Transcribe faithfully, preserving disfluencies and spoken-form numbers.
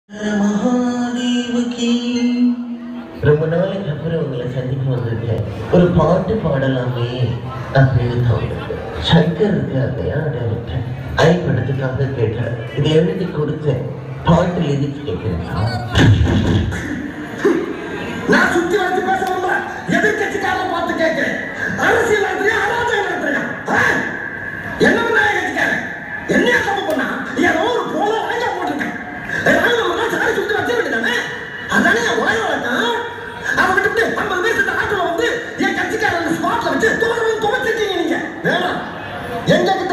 மகாதேவகி ரொம்ப நாளைக்கு அப்புறம் உங்களை சந்திக்க வந்திருக்கேன். ஒரு பாட்டு பாடலாமே அப்படின்னு தோணுது. சங்கர் இருக்காதையா டைரக்டர் ஐ படத்துக்காக கேட்டார். இதை எழுதி கொடுத்தேன். பாட்டு எதுக்கு கேட்கிறேன்? நான் சுத்தி வச்சு பேசணும்ல, எதிர்கட்சிக்காரன் பார்த்து கேட்கிறேன். அரசியல் நடத்துறியா அராஜகம் நடத்துறியா? என்ன பண்ண கட்சிக்காரன் என்னையா தப்பு பண்ணா? ஏதோ ஒரு போல வாங்கி போட்டிருக்கேன். சாரி சுத்தி வச்ச வேண்டியதானே? அதானே வாய் வளர்த்தான். அவன் கிட்ட ஐம்பது பேருக்கு ஆட்டோல வந்து என் கட்சிக்காரன் ஸ்பாட்ல வச்சு துவச்சு துவச்சிட்டீங்க நீங்க. வேணாம், எங்க